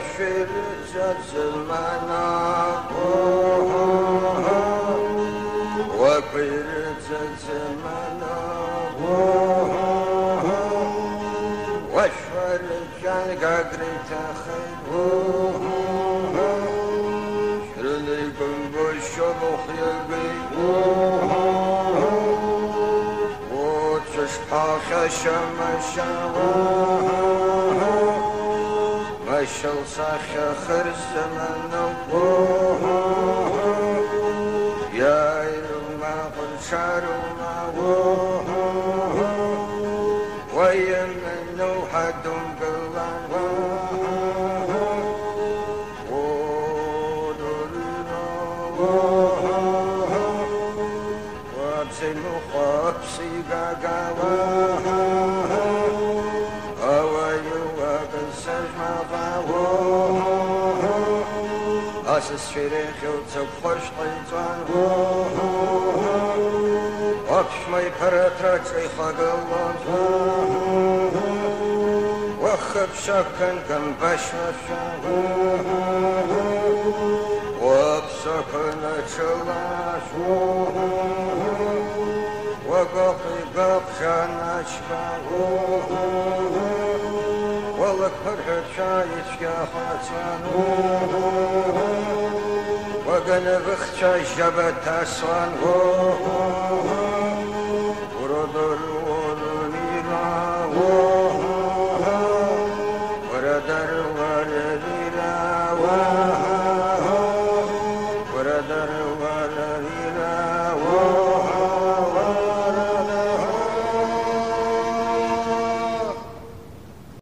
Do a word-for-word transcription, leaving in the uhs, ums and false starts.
وشرت زمانا وقرت زمانا وشفرت كان قاقرت خير شرليكم بالشبخ يبي وتشبح شمشا مشل صاخ خرس من يا ما قل شارما ويمنو حد قلان وابسي مخابسي قاقاوا الشريخ يوتسب خرش طيطان وابش ما يبرترك شيخاق الله وخب شكن كم بشمشا وابسكن اتشلاش وقفي قفشان اشبا والله فرحت شايش يا خاتان وقنا بخشا جبت أسوان